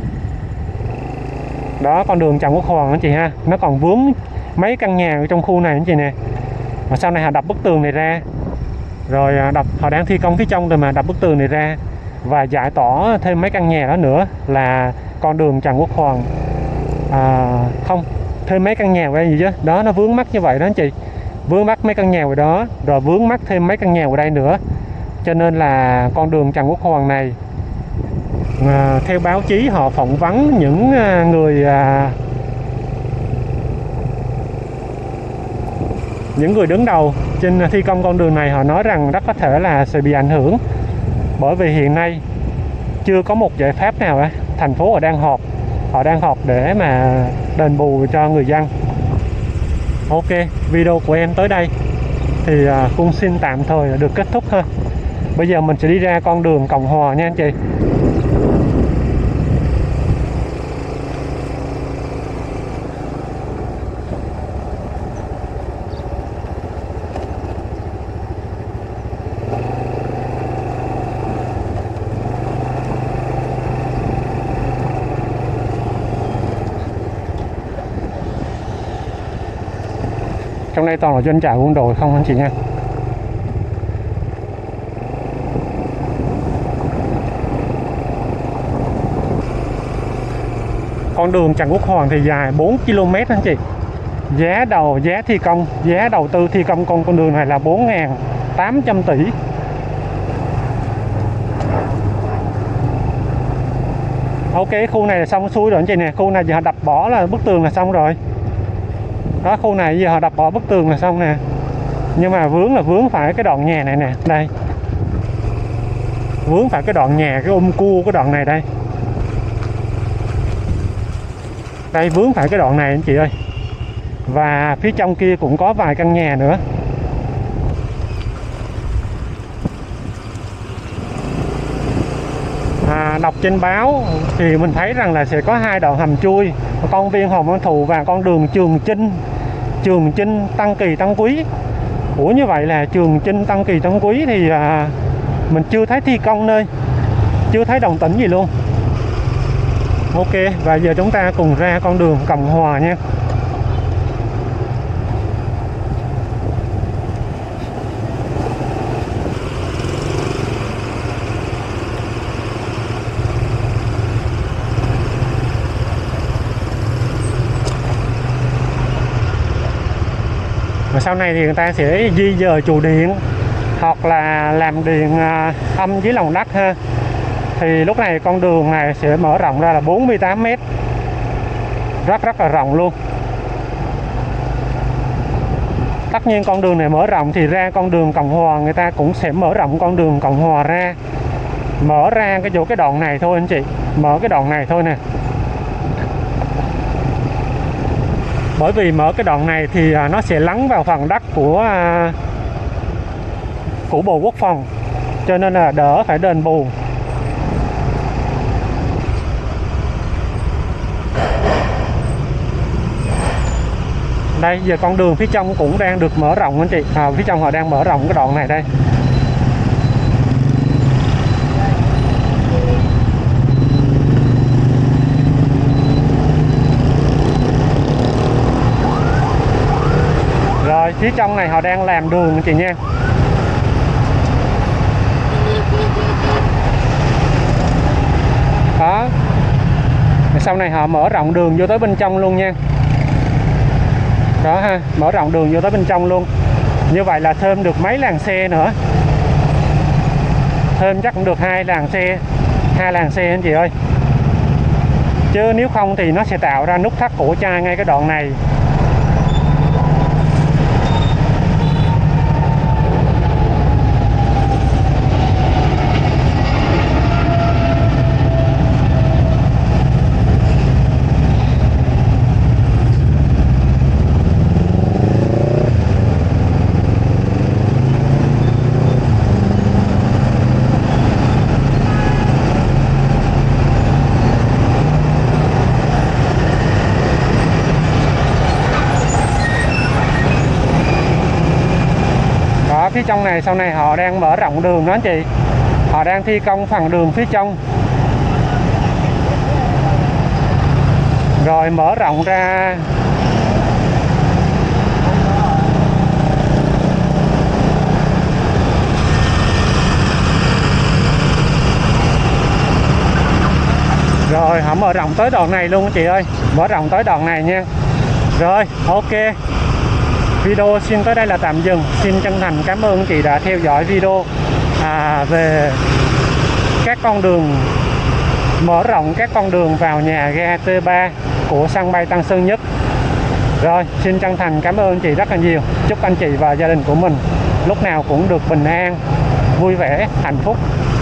Đó, con đường Trần Quốc Hoàn anh chị ha. Nó còn vướng mấy căn nhà ở trong khu này anh chị nè. Mà sau này họ đập bức tường này ra. Rồi đập, họ đang thi công phía trong rồi mà đập bức tường này ra. Và giải tỏa thêm mấy căn nhà đó nữa là con đường Trần Quốc Hoàn. À, không, thêm mấy căn nhà vào đây gì chứ. Đó, nó vướng mắc như vậy đó anh chị. Vướng mắc mấy căn nhà vào đó. Rồi vướng mắc thêm mấy căn nhà vào đây nữa. Cho nên là con đường Trần Quốc Hoàn này à, theo báo chí họ phỏng vấn những à, người à, những người đứng đầu trên thi công con đường này. Họ nói rằng rất có thể là sẽ bị ảnh hưởng. Bởi vì hiện nay chưa có một giải pháp nào ấy. Thành phố họ đang họp Họ đang họp để mà đền bù cho người dân. Ok, video của em tới đây thì à, cũng xin tạm thời được kết thúc ha. Bây giờ mình sẽ đi ra con đường Cộng Hòa nha anh chị. Trong đây toàn là doanh trại quân đội không anh chị nha. Con đường Trần Quốc Hoàn thì dài bốn ki lô mét anh chị. Giá đầu giá thi công, giá đầu tư thi công con con đường này là bốn nghìn tám trăm tỷ. Ok, khu này là xong xuôi rồi anh chị nè. Khu này giờ họ đập bỏ là bức tường là xong rồi. Đó, khu này giờ họ đập bỏ bức tường là xong nè. Nhưng mà vướng là vướng phải cái đoạn nhà này nè. Đây, vướng phải cái đoạn nhà, cái ôm cua cái đoạn này đây. Đây, vướng phải cái đoạn này anh chị ơi. Và phía trong kia cũng có vài căn nhà nữa. À, đọc trên báo thì mình thấy rằng là sẽ có hai đoạn hầm chui, công viên Hoàng Văn Thụ và con đường Trường Chinh Trường Chinh Tân Kỳ Tân Quý. Ủa, như vậy là Trường Chinh Tân Kỳ Tân Quý thì à, mình chưa thấy thi công nơi, chưa thấy đồng tĩnh gì luôn. Ok, và giờ chúng ta cùng ra con đường Cộng Hòa nha. Và sau này thì người ta sẽ di dời trụ điện hoặc là làm điện âm dưới lòng đất ha. Thì lúc này con đường này sẽ mở rộng ra là bốn mươi tám mét. Rất rất là rộng luôn. Tất nhiên con đường này mở rộng thì ra con đường Cộng Hòa người ta cũng sẽ mở rộng con đường Cộng Hòa ra, mở ra cái chỗ cái đoạn này thôi anh chị, mở cái đoạn này thôi nè. Bởi vì mở cái đoạn này thì nó sẽ lắng vào phần đất của của Bộ Quốc phòng, cho nên là đỡ phải đền bù. Đây giờ con đường phía trong cũng đang được mở rộng anh chị, à, phía trong họ đang mở rộng cái đoạn này đây. Rồi phía trong này họ đang làm đường anh chị nha. Đó, sau này họ mở rộng đường vô tới bên trong luôn nha. Đó ha, mở rộng đường vô tới bên trong luôn. Như vậy là thêm được mấy làn xe nữa, thêm chắc cũng được hai làn xe, hai làn xe anh chị ơi. Chứ nếu không thì nó sẽ tạo ra nút thắt cổ chai ngay cái đoạn này. Phía trong này sau này họ đang mở rộng đường đó anh chị, họ đang thi công phần đường phía trong rồi mở rộng ra. Rồi họ mở rộng tới đoạn này luôn anh chị ơi, mở rộng tới đoạn này nha. Rồi ok, video xin tới đây là tạm dừng. Xin chân thành cảm ơn chị đã theo dõi video à, về các con đường, mở rộng các con đường vào nhà ga T ba của sân bay Tân Sơn Nhất. Rồi xin chân thành cảm ơn chị rất là nhiều. Chúc anh chị và gia đình của mình lúc nào cũng được bình an, vui vẻ, hạnh phúc.